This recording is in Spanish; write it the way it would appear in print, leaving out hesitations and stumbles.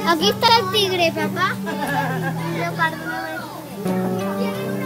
Aquí está el tigre, papá. El leopardo, no ves.